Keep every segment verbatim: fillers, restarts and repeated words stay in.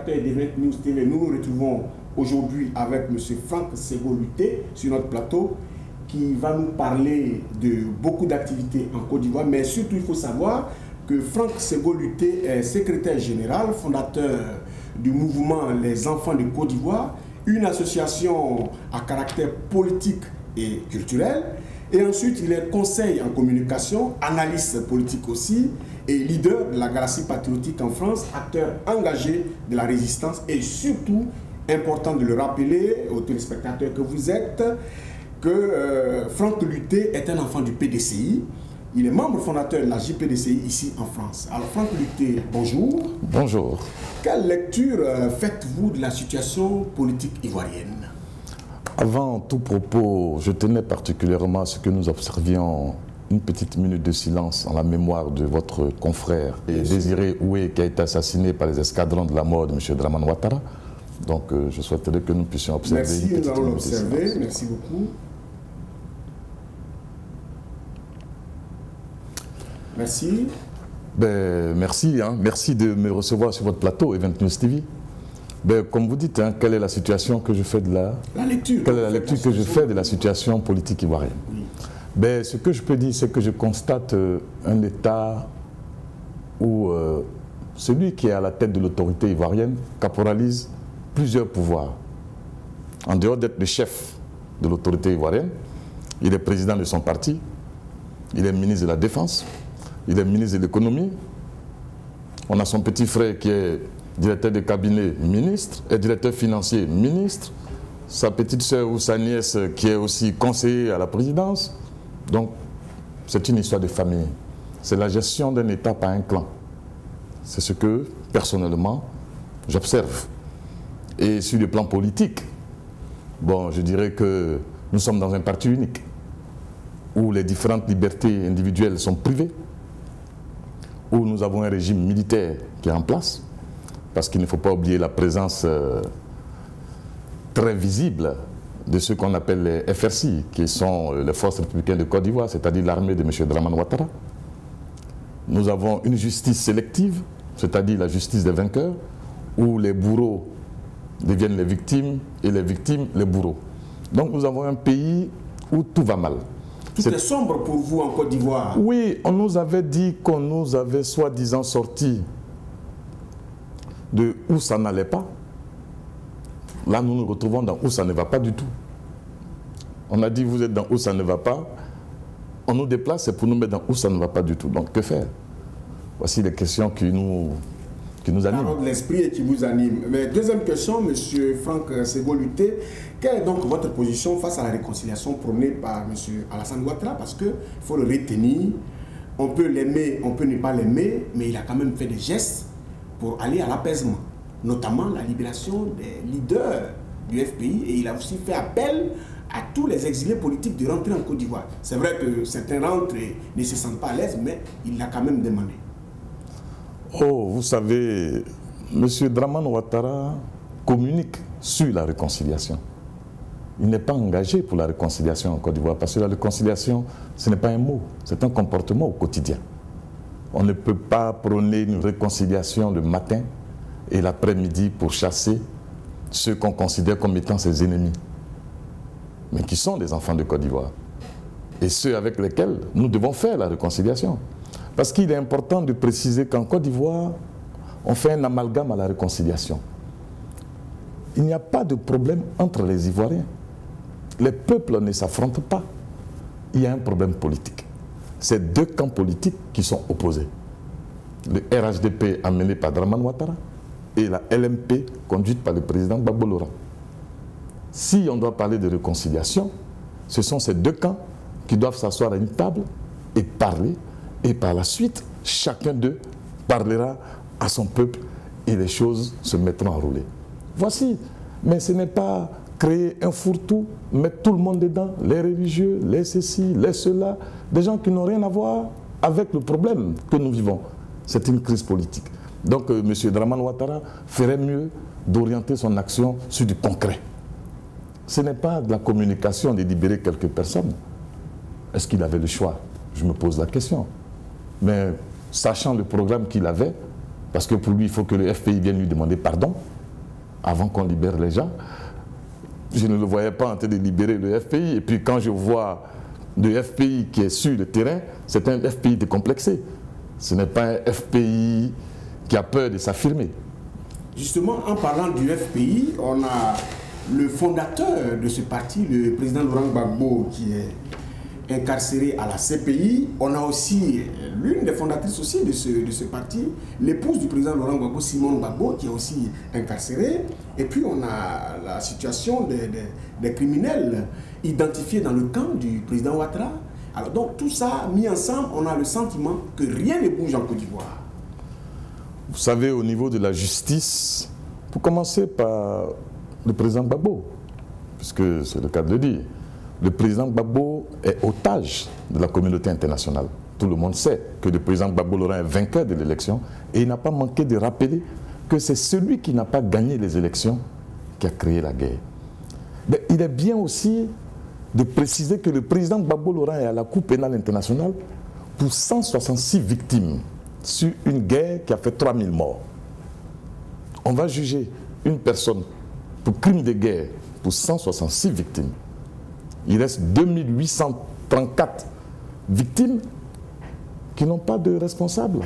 téléspectateurs de vingt News T V, nous nous retrouvons aujourd'hui avec M. Franck Ségo-Luté sur notre plateau qui va nous parler de beaucoup d'activités en Côte d'Ivoire, mais surtout il faut savoir que Franck Ségo-Luté est secrétaire général, fondateur du mouvement Les Enfants de Côte d'Ivoire, une association à caractère politique et culturel. Et ensuite, il est conseiller en communication, analyste politique aussi, et leader de la Galaxie patriotique en France, acteur engagé de la résistance et surtout, important de le rappeler aux téléspectateurs que vous êtes, que euh, Franck Luté est un enfant du P D C I. Il est membre fondateur de la J P D C I ici en France. Alors Franck Luté, bonjour. Bonjour. Quelle lecture euh, faites-vous de la situation politique ivoirienne? Avant tout propos, je tenais particulièrement à ce que nous observions une petite minute de silence en la mémoire de votre confrère et Désiré Oué, qui a été assassiné par les escadrons de la mort de M. Dramane Ouattara. Donc euh, je souhaiterais que nous puissions observer. Merci, une nous allons l'observer. de Merci beaucoup. Merci. Ben, merci, hein. Merci de me recevoir sur votre plateau, Event News T V. Ben, comme vous dites, hein, quelle est la situation que je fais de la... La lecture. Quelle est la lecture que je fais de la situation politique ivoirienne? Oui. Ben, ce que je peux dire, c'est que je constate euh, un État où euh, celui qui est à la tête de l'autorité ivoirienne caporalise plusieurs pouvoirs. En dehors d'être le chef de l'autorité ivoirienne, il est président de son parti, il est ministre de la Défense, il est ministre de l'économie, on a son petit frère qui est directeur de cabinet ministre et directeur financier ministre, sa petite soeur ou sa nièce qui est aussi conseiller à la présidence. Donc, c'est une histoire de famille. C'est la gestion d'un État par un clan. C'est ce que, personnellement, j'observe. Et sur le plan politique, bon, je dirais que nous sommes dans un parti unique, où les différentes libertés individuelles sont privées, où nous avons un régime militaire qui est en place, parce qu'il ne faut pas oublier la présence euh, très visible de ceux qu'on appelle les F R C I, qui sont les forces républicaines de Côte d'Ivoire, c'est-à-dire l'armée de M. Dramane Ouattara. Nous avons une justice sélective, c'est-à-dire la justice des vainqueurs, où les bourreaux deviennent les victimes et les victimes les bourreaux. Donc nous avons un pays où tout va mal. Tout est... est sombre pour vous en Côte d'Ivoire. Oui, on nous avait dit qu'on nous avait soi-disant sortis de où ça n'allait pas. Là, nous nous retrouvons dans où ça ne va pas du tout. On a dit, vous êtes dans où ça ne va pas. On nous déplace, c'est pour nous mettre dans où ça ne va pas du tout. Donc, que faire? Voici les questions qui nous, qui nous animent. Parole de l'esprit et qui vous anime. Mais deuxième question, M. Franck Ségo-Luté, quelle est donc votre position face à la réconciliation prônée par M. Alassane Ouattara? Parce qu'il faut le retenir, on peut l'aimer, on peut ne pas l'aimer, mais il a quand même fait des gestes pour aller à l'apaisement, notamment la libération des leaders du F P I, et il a aussi fait appel à tous les exilés politiques de rentrer en Côte d'Ivoire. C'est vrai que certains rentrent et ne se sentent pas à l'aise, mais il l'a quand même demandé. Oh, vous savez, M. Dramane Ouattara communique sur la réconciliation. Il n'est pas engagé pour la réconciliation en Côte d'Ivoire, parce que la réconciliation, ce n'est pas un mot, c'est un comportement au quotidien. On ne peut pas prôner une réconciliation le matin et l'après-midi pour chasser ceux qu'on considère comme étant ses ennemis, mais qui sont des enfants de Côte d'Ivoire, et ceux avec lesquels nous devons faire la réconciliation. Parce qu'il est important de préciser qu'en Côte d'Ivoire, on fait un amalgame à la réconciliation. Il n'y a pas de problème entre les Ivoiriens. Les peuples ne s'affrontent pas. Il y a un problème politique. C'est deux camps politiques qui sont opposés. Le R H D P amené par Dramane Ouattara et la L M P conduite par le président Gbagbo Laurent. Si on doit parler de réconciliation, ce sont ces deux camps qui doivent s'asseoir à une table et parler, et par la suite, chacun d'eux parlera à son peuple et les choses se mettront en rouler. Voici, mais ce n'est pas créer un fourre-tout, mettre tout le monde dedans, les religieux, les ceci, les cela, des gens qui n'ont rien à voir avec le problème que nous vivons. C'est une crise politique. Donc euh, M. Dramane Ouattara ferait mieux d'orienter son action sur du concret. Ce n'est pas de la communication de libérer quelques personnes. Est-ce qu'il avait le choix? Je me pose la question. Mais sachant le programme qu'il avait, parce que pour lui, il faut que le F P I vienne lui demander pardon, avant qu'on libère les gens. Je ne le voyais pas en train de libérer le F P I. Et puis quand je vois le F P I qui est sur le terrain, c'est un F P I décomplexé. Ce n'est pas un F P I qui a peur de s'affirmer. Justement, en parlant du F P I, on a le fondateur de ce parti, le président Laurent Gbagbo, qui est incarcéré à la C P I. On a aussi l'une des fondatrices aussi de ce, de ce parti, l'épouse du président Laurent Gbagbo, Simone Gbagbo, qui est aussi incarcérée. Et puis on a la situation des, des, des criminels identifiés dans le camp du président Ouattara. Alors donc tout ça mis ensemble, on a le sentiment que rien ne bouge en Côte d'Ivoire. Vous savez, au niveau de la justice, pour commencer par le président Gbagbo, puisque c'est le cas de le dire. Le président Gbagbo est otage de la communauté internationale. Tout le monde sait que le président Gbagbo Laurent est vainqueur de l'élection et il n'a pas manqué de rappeler que c'est celui qui n'a pas gagné les élections qui a créé la guerre. Mais il est bien aussi de préciser que le président Gbagbo Laurent est à la Cour pénale internationale pour cent soixante-six victimes sur une guerre qui a fait trois mille morts. On va juger une personne pour crime de guerre pour cent soixante-six victimes. Il reste deux mille huit cent trente-quatre victimes qui n'ont pas de responsable.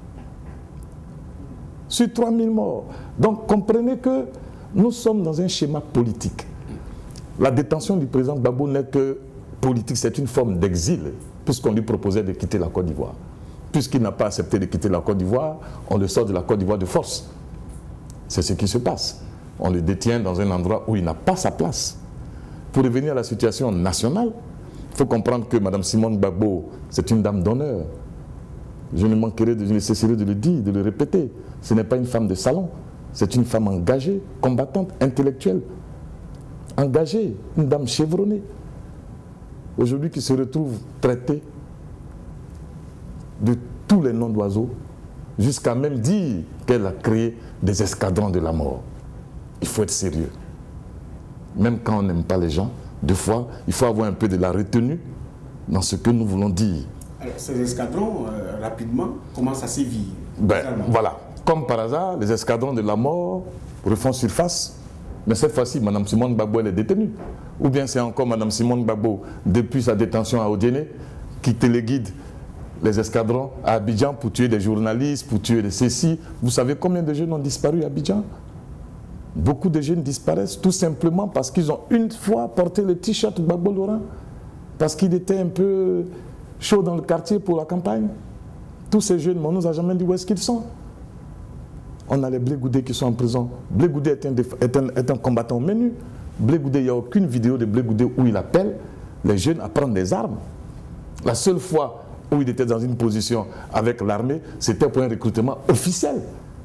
Sur trois mille morts. Donc comprenez que nous sommes dans un schéma politique. La détention du président Gbagbo n'est que politique, c'est une forme d'exil, puisqu'on lui proposait de quitter la Côte d'Ivoire. Puisqu'il n'a pas accepté de quitter la Côte d'Ivoire, on le sort de la Côte d'Ivoire de force. C'est ce qui se passe. On le détient dans un endroit où il n'a pas sa place. Pour revenir à la situation nationale, il faut comprendre que Mme Simone Gbagbo, c'est une dame d'honneur. Je ne manquerai de, je ne cesserai de le dire, de le répéter. Ce n'est pas une femme de salon, c'est une femme engagée, combattante, intellectuelle. Engagée, une dame chevronnée. Aujourd'hui qui se retrouve traitée de tous les noms d'oiseaux, jusqu'à même dire qu'elle a créé des escadrons de la mort. Il faut être sérieux. Même quand on n'aime pas les gens, deux fois, il faut avoir un peu de la retenue dans ce que nous voulons dire. Alors, ces escadrons, euh, rapidement, commencent à sévir. Ben, voilà. Comme par hasard, les escadrons de la mort refont surface, mais cette fois-ci, Mme Simone Gbagbo, elle est détenue. Ou bien c'est encore Mme Simone Gbagbo, depuis sa détention à Odiéné, qui téléguide les escadrons à Abidjan pour tuer des journalistes, pour tuer des cécis. Vous savez combien de jeunes ont disparu à Abidjan? Beaucoup de jeunes disparaissent tout simplement parce qu'ils ont une fois porté le t-shirt Gbagbo Laurent, parce qu'il était un peu chaud dans le quartier pour la campagne. Tous ces jeunes, on ne nous a jamais dit où est-ce qu'ils sont. On a les Blé Goudé qui sont en prison. Blé Goudé est un, est un, est un combattant menu. Blé Goudé, il n'y a aucune vidéo de Blé Goudé où il appelle les jeunes à prendre des armes. La seule fois où il était dans une position avec l'armée, c'était pour un recrutement officiel.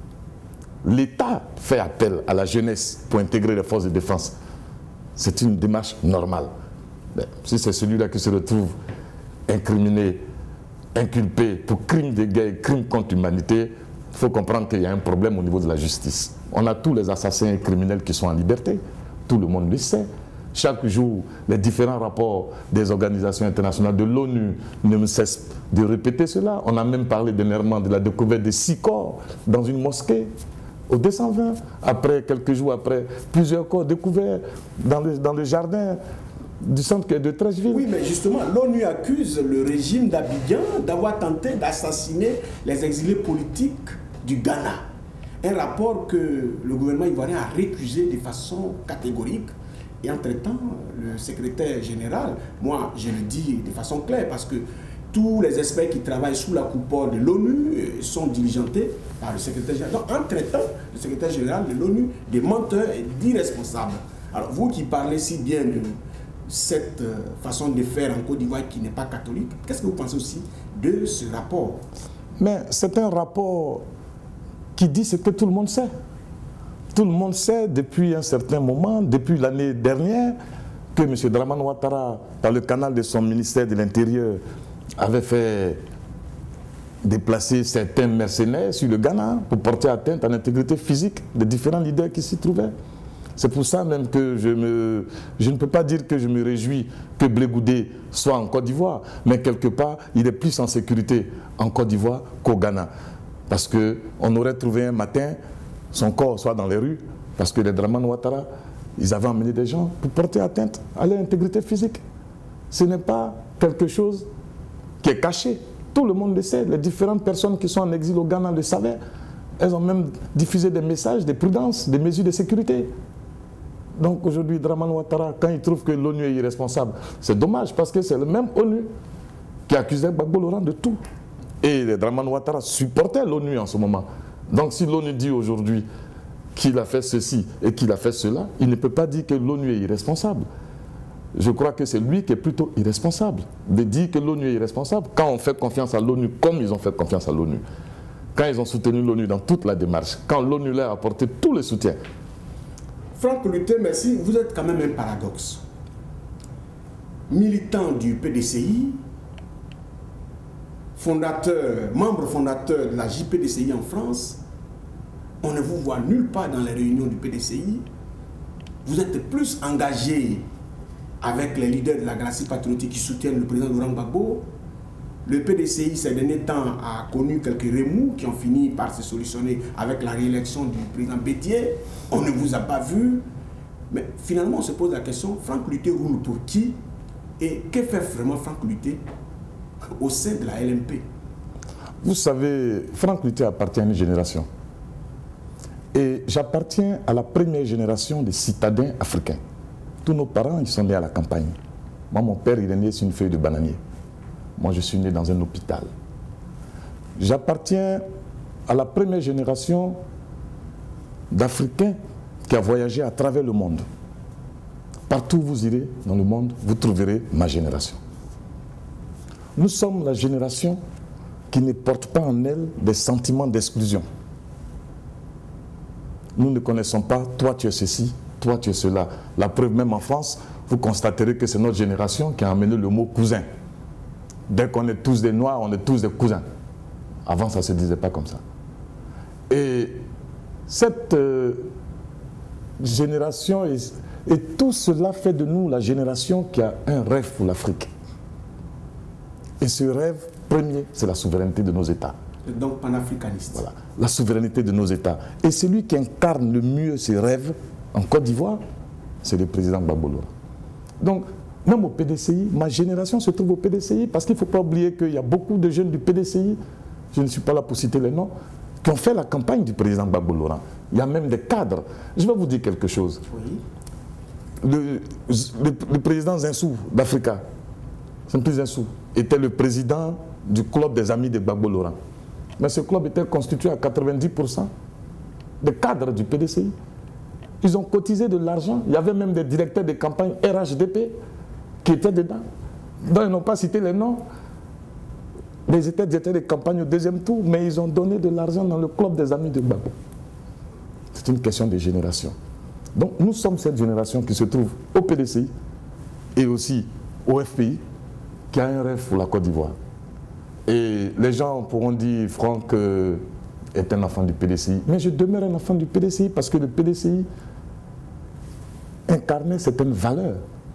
L'État fait appel à la jeunesse pour intégrer les forces de défense. C'est une démarche normale. Mais si c'est celui-là qui se retrouve incriminé, inculpé pour crime de guerre, crime contre l'humanité, il faut comprendre qu'il y a un problème au niveau de la justice. On a tous les assassins et criminels qui sont en liberté. Tout le monde le sait. Chaque jour, les différents rapports des organisations internationales de l'ONU ne cessent de répéter cela. On a même parlé dernièrement de la découverte de six corps dans une mosquée au deux cent vingt. Après, quelques jours après, plusieurs corps découverts dans le, dans le jardin du centre de Treichville. Oui, mais justement, l'ONU accuse le régime d'Abidjan d'avoir tenté d'assassiner les exilés politiques du Ghana. Un rapport que le gouvernement ivoirien a récusé de façon catégorique. Et entre-temps, le secrétaire général, moi je le dis de façon claire parce que tous les experts qui travaillent sous la coupole de l'ONU sont diligentés par le secrétaire général. Donc entre-temps, le secrétaire général de l'ONU, des menteurs et d'irresponsables. Alors vous qui parlez si bien de cette façon de faire en Côte d'Ivoire qui n'est pas catholique, qu'est-ce que vous pensez aussi de ce rapport? Mais c'est un rapport qui dit ce que tout le monde sait. Tout le monde sait depuis un certain moment, depuis l'année dernière, que M. Dramane Ouattara, par le canal de son ministère de l'Intérieur, avait fait déplacer certains mercenaires sur le Ghana pour porter atteinte à l'intégrité physique des différents leaders qui s'y trouvaient. C'est pour ça même que je, me, je ne peux pas dire que je me réjouis que Blé Goudé soit en Côte d'Ivoire, mais quelque part, il est plus en sécurité en Côte d'Ivoire qu'au Ghana. Parce qu'on aurait trouvé un matin son corps soit dans les rues, Parce que les Dramane Ouattara, ils avaient emmené des gens pour porter atteinte à leur intégrité physique. Ce n'est pas quelque chose qui est caché. Tout le monde le sait. Les différentes personnes qui sont en exil au Ghana le savaient. Elles ont même diffusé des messages de prudence, des mesures de sécurité. Donc aujourd'hui, Dramane Ouattara, quand il trouve que l'ONU est irresponsable, c'est dommage parce que c'est le même ONU qui accusait Gbagbo Laurent de tout. Et les Dramane Ouattara supportaient l'ONU en ce moment. Donc si l'ONU dit aujourd'hui qu'il a fait ceci et qu'il a fait cela, il ne peut pas dire que l'ONU est irresponsable. Je crois que c'est lui qui est plutôt irresponsable de dire que l'ONU est irresponsable quand on fait confiance à l'ONU comme ils ont fait confiance à l'ONU. Quand ils ont soutenu l'ONU dans toute la démarche, quand l'ONU leur a apporté tout le soutien. Franck Lutté, merci. Vous êtes quand même un paradoxe. Militant du P D C I, fondateur, membre fondateur de la J P D C I en France, on ne vous voit nulle part dans les réunions du P D C I. Vous êtes plus engagé avec les leaders de la Galaxie patriotique qui soutiennent le président Laurent Gbagbo. Le P D C I, ces derniers temps, a connu quelques remous qui ont fini par se solutionner avec la réélection du président Bédier. On ne vous a pas vu. Mais finalement, on se pose la question, Franck Lutté roule pour qui? Et que fait vraiment Franck Lutté au sein de la L M P? Vous savez, Franck Lutté appartient à une génération. Et j'appartiens à la première génération de citadins africains. Tous nos parents, ils sont nés à la campagne. Moi, mon père, il est né sur une feuille de bananier. Moi, je suis né dans un hôpital. J'appartiens à la première génération d'Africains qui a voyagé à travers le monde. Partout où vous irez dans le monde, vous trouverez ma génération. Nous sommes la génération qui ne porte pas en elle des sentiments d'exclusion. Nous ne connaissons pas, toi tu es ceci, toi tu es cela. La preuve, même en France, vous constaterez que c'est notre génération qui a amené le mot cousin. Dès qu'on est tous des Noirs, on est tous des cousins. Avant, ça ne se disait pas comme ça. Et cette euh, génération, et, et tout cela fait de nous la génération qui a un rêve pour l'Afrique. Et ce rêve premier, c'est la souveraineté de nos États. Donc panafricaniste. Voilà, la souveraineté de nos États. Et celui qui incarne le mieux ces rêves en Côte d'Ivoire, c'est le président Gbagbo Laurent. Donc, même au P D C I, ma génération se trouve au P D C I, parce qu'il ne faut pas oublier qu'il y a beaucoup de jeunes du P D C I, je ne suis pas là pour citer les noms, qui ont fait la campagne du président Gbagbo Laurent. Il y a même des cadres. Je vais vous dire quelque chose. Oui. Le, le, le président Zinsou d'Africa, Simplice Zinsou, était le président du club des amis de Gbagbo Laurent. Mais ce club était constitué à quatre-vingt-dix pour cent de cadres du P D C I. Ils ont cotisé de l'argent. Il y avait même des directeurs de campagne R H D P qui étaient dedans. Donc ils n'ont pas cité les noms. Ils étaient directeurs de campagne au deuxième tour, mais ils ont donné de l'argent dans le club des amis de Gbagbo. C'est une question de génération. Donc nous sommes cette génération qui se trouve au P D C I et aussi au F P I, qui a un rêve pour la Côte d'Ivoire. Et les gens pourront dire, Franck euh, est un enfant du P D C I. Mais je demeure un enfant du P D C I parce que le P D C I incarnait certaines valeurs.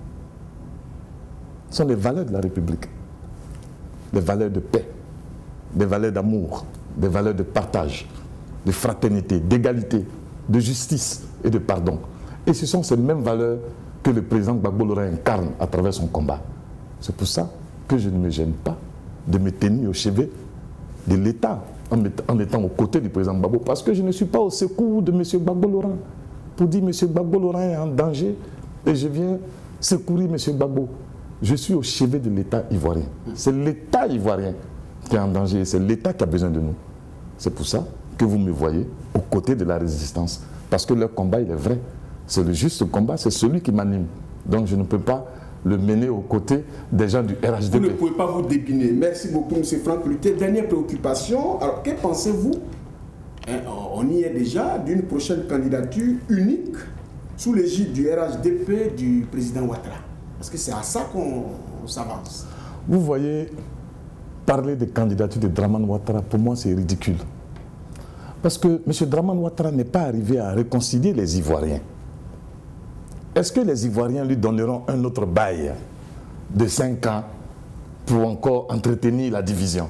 Ce sont les valeurs de la République. Des valeurs de paix, des valeurs d'amour, des valeurs de partage, de fraternité, d'égalité, de justice et de pardon. Et ce sont ces mêmes valeurs que le président Gbagbo Laurent incarne à travers son combat. C'est pour ça que je ne me gêne pas de me tenir au chevet de l'État en, en étant aux côtés du président Gbagbo, parce que je ne suis pas au secours de M. Gbagbo Laurent pour dire M. Gbagbo Laurent est en danger et je viens secourir M. Gbagbo. Je suis au chevet de l'État ivoirien. C'est l'État ivoirien qui est en danger, c'est l'État qui a besoin de nous. C'est pour ça que vous me voyez aux côtés de la résistance, parce que leur combat, il est vrai. C'est le juste combat, c'est celui qui m'anime. Donc je ne peux pas le mener aux côtés des gens du R H D P. Vous ne pouvez pas vous dépiner. Merci beaucoup, M. Franck Lutté. Dernière préoccupation. Alors, que pensez-vous, hein, on y est déjà, d'une prochaine candidature unique sous l'égide du R H D P du président Ouattara? Parce que c'est à ça qu'on s'avance. Vous voyez, parler de candidature de Dramane Ouattara, pour moi, c'est ridicule. Parce que M. Dramane Ouattara n'est pas arrivé à réconcilier les Ivoiriens. Est-ce que les Ivoiriens lui donneront un autre bail de cinq ans pour encore entretenir la division?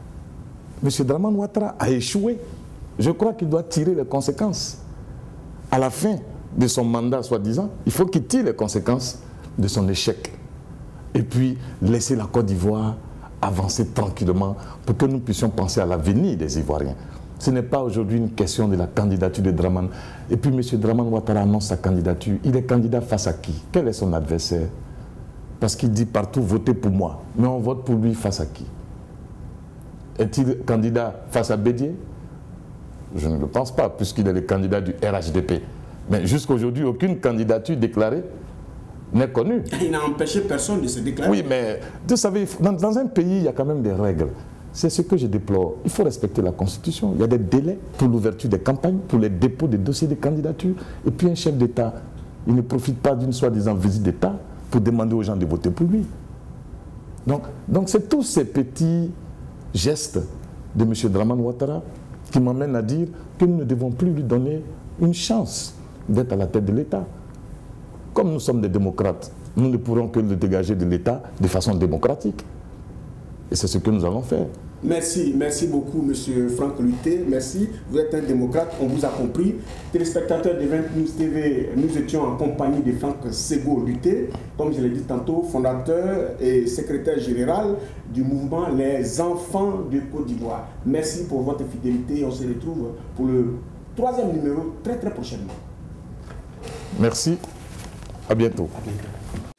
M. Dramane Ouattara a échoué. Je crois qu'il doit tirer les conséquences. à la fin de son mandat, soi-disant, il faut qu'il tire les conséquences de son échec. Et puis, laisser la Côte d'Ivoire avancer tranquillement pour que nous puissions penser à l'avenir des Ivoiriens. Ce n'est pas aujourd'hui une question de la candidature de Dramane. Et puis, M. Dramane Ouattara annonce sa candidature. Il est candidat face à qui? Quel est son adversaire? Parce qu'il dit partout, votez pour moi. Mais on vote pour lui face à qui? Est-il candidat face à Bédié? Je ne le pense pas, puisqu'il est le candidat du R H D P. Mais jusqu'à aujourd'hui, aucune candidature déclarée n'est connue. Il n'a empêché personne de se déclarer. Oui, mais vous savez, dans, dans un pays, il y a quand même des règles. C'est ce que je déplore. Il faut respecter la Constitution. Il y a des délais pour l'ouverture des campagnes, pour les dépôts des dossiers de candidature. Et puis un chef d'État, il ne profite pas d'une soi-disant visite d'État pour demander aux gens de voter pour lui. Donc, donc c'est tous ces petits gestes de M. Dramane Ouattara qui m'amènent à dire que nous ne devons plus lui donner une chance d'être à la tête de l'État. Comme nous sommes des démocrates, nous ne pourrons que le dégager de l'État de façon démocratique. Et c'est ce que nous allons faire. Merci, merci beaucoup M. Franck Luté, merci. Vous êtes un démocrate, on vous a compris. Téléspectateurs de vingt News T V, nous étions en compagnie de Franck Ségo Luté, comme je l'ai dit tantôt, fondateur et secrétaire général du mouvement Les Enfants de Côte d'Ivoire. Merci pour votre fidélité et on se retrouve pour le troisième numéro très très prochainement. Merci, à bientôt. À bientôt.